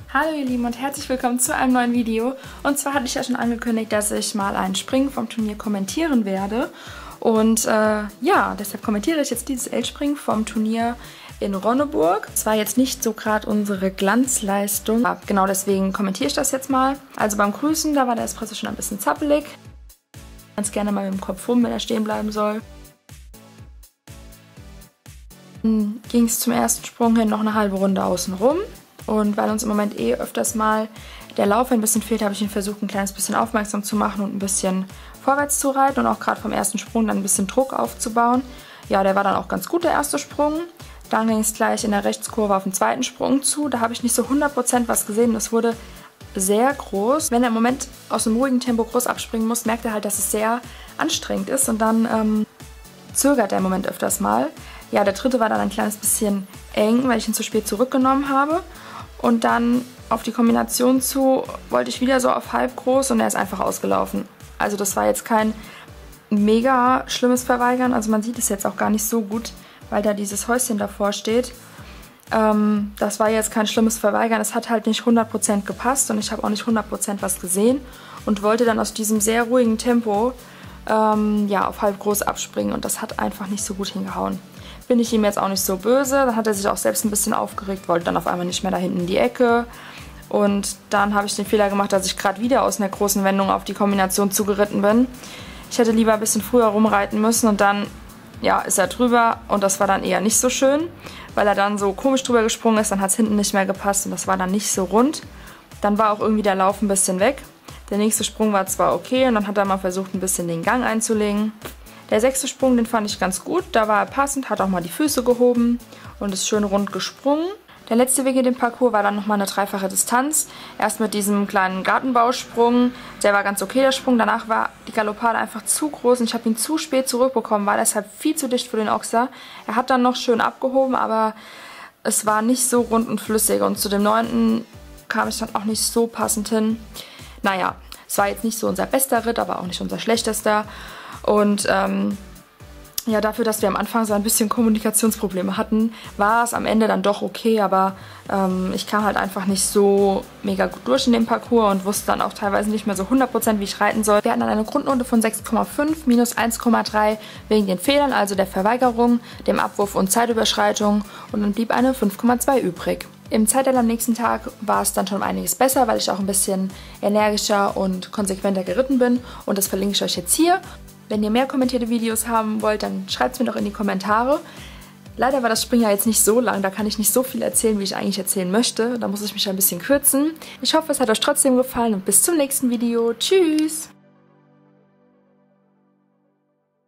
Hallo ihr Lieben und herzlich willkommen zu einem neuen Video. Und zwar hatte ich ja schon angekündigt, dass ich mal ein Springen vom Turnier kommentieren werde. Und ja, deshalb kommentiere ich jetzt dieses L-Springen vom Turnier in Ronneburg. Es war jetzt nicht so gerade unsere Glanzleistung. Ja, genau deswegen kommentiere ich das jetzt mal. Also beim Grüßen, da war der Espresso schon ein bisschen zappelig. Ganz gerne mal mit dem Kopf rum, wenn er stehen bleiben soll. Dann ging es zum ersten Sprung hin noch eine halbe Runde außen rum. Und weil uns im Moment öfters mal der Lauf ein bisschen fehlt, habe ich ihn versucht, ein kleines bisschen aufmerksam zu machen und ein bisschen vorwärts zu reiten und auch gerade vom ersten Sprung dann ein bisschen Druck aufzubauen. Ja, der war dann auch ganz gut, der erste Sprung. Dann ging es gleich in der Rechtskurve auf den zweiten Sprung zu. Da habe ich nicht so 100% was gesehen. Das wurde sehr groß. Wenn er im Moment aus einem ruhigen Tempo groß abspringen muss, merkt er halt, dass es sehr anstrengend ist und dann zögert er im Moment öfters mal. Ja, der dritte war dann ein kleines bisschen eng, weil ich ihn zu spät zurückgenommen habe. Und dann auf die Kombination zu wollte ich wieder so auf halb groß und er ist einfach ausgelaufen. Also das war jetzt kein mega schlimmes Verweigern. Also man sieht es jetzt auch gar nicht so gut, weil da dieses Häuschen davor steht. Das war jetzt kein schlimmes Verweigern. Es hat halt nicht 100% gepasst und ich habe auch nicht 100% was gesehen. Und wollte dann aus diesem sehr ruhigen Tempo ja, auf halb groß abspringen. Und das hat einfach nicht so gut hingehauen. Bin ich ihm jetzt auch nicht so böse. Dann hat er sich auch selbst ein bisschen aufgeregt, wollte dann auf einmal nicht mehr da hinten in die Ecke. Und dann habe ich den Fehler gemacht, dass ich gerade wieder aus einer großen Wendung auf die Kombination zugeritten bin. Ich hätte lieber ein bisschen früher rumreiten müssen und dann ja, ist er drüber und das war dann eher nicht so schön, weil er dann so komisch drüber gesprungen ist, dann hat es hinten nicht mehr gepasst und das war dann nicht so rund. Dann war auch irgendwie der Lauf ein bisschen weg. Der nächste Sprung war zwar okay und dann hat er mal versucht, ein bisschen den Gang einzulegen. Der sechste Sprung, den fand ich ganz gut. Da war er passend, hat auch mal die Füße gehoben und ist schön rund gesprungen. Der letzte Weg in dem Parcours war dann nochmal eine dreifache Distanz. Erst mit diesem kleinen Gartenbausprung. Der war ganz okay, der Sprung. Danach war die Galoppade einfach zu groß und ich habe ihn zu spät zurückbekommen. War deshalb viel zu dicht für den Ochser. Er hat dann noch schön abgehoben, aber es war nicht so rund und flüssig. Und zu dem 9. kam ich dann auch nicht so passend hin. Naja, es war jetzt nicht so unser bester Ritt, aber auch nicht unser schlechtester. Und ja, dafür, dass wir am Anfang so ein bisschen Kommunikationsprobleme hatten, war es am Ende dann doch okay, aber ich kam halt einfach nicht so mega gut durch in dem Parcours und wusste dann auch teilweise nicht mehr so 100%, wie ich reiten soll. Wir hatten dann eine Grundnote von 6,5 minus 1,3 wegen den Fehlern, also der Verweigerung, dem Abwurf und Zeitüberschreitung und dann blieb eine 5,2 übrig. Im Zeitteil am nächsten Tag war es dann schon einiges besser, weil ich auch ein bisschen energischer und konsequenter geritten bin und das verlinke ich euch jetzt hier. Wenn ihr mehr kommentierte Videos haben wollt, dann schreibt es mir doch in die Kommentare. Leider war das Springen ja jetzt nicht so lang, da kann ich nicht so viel erzählen, wie ich eigentlich erzählen möchte. Da muss ich mich ein bisschen kürzen. Ich hoffe, es hat euch trotzdem gefallen und bis zum nächsten Video. Tschüss!